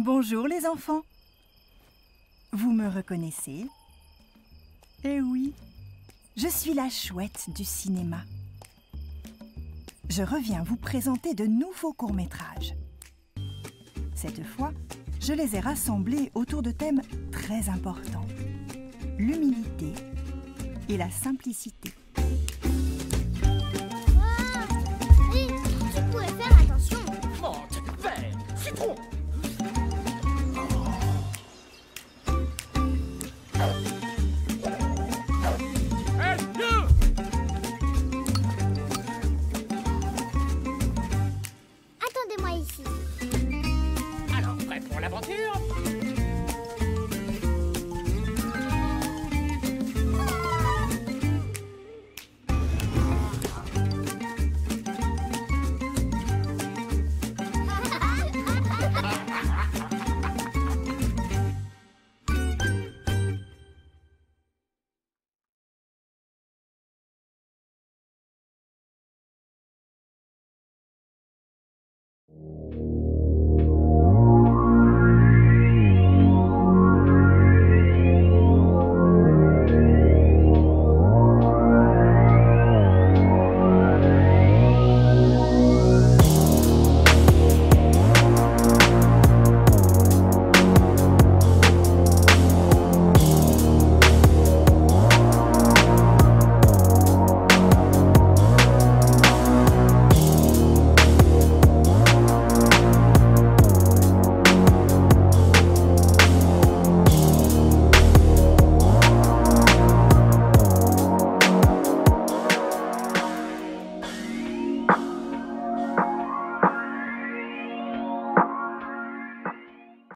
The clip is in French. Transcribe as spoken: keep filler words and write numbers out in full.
Bonjour les enfants. Vous me reconnaissez? Eh oui, je suis la chouette du cinéma. Je reviens vous présenter de nouveaux courts-métrages. Cette fois, je les ai rassemblés autour de thèmes très importants. L'humilité et la simplicité.